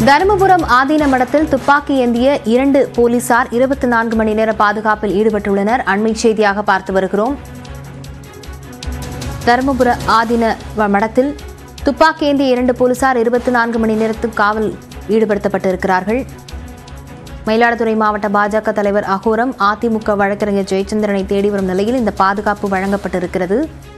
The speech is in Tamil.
தருமபுரம் ஆதீன மடத்தில் துப்பாக்கி ஏந்திய 2 போலீசார் 24 மணி நேர பாதுகாப்பில் ஈடுபட்டுள்ளனர். அண்மை செய்தியாக பார்த்து வருகிறோம். தருமபுர ஆதீன மடத்தில் துப்பாக்கி ஏந்திய 2 போலீசார் 24 மணி நேரத்துக்கு காவல் ஈடுபடுத்தப்பட்டிருக்கிறார்கள். மயிலாடுதுறை மாவட்ட பாஜக தலைவர் அகோரம் அதிமுக வழக்கறிஞர் ஜெயச்சந்திரனை தேடி வரும் நிலையில் இந்த பாதுகாப்பு வழங்கப்பட்டிருக்கிறது.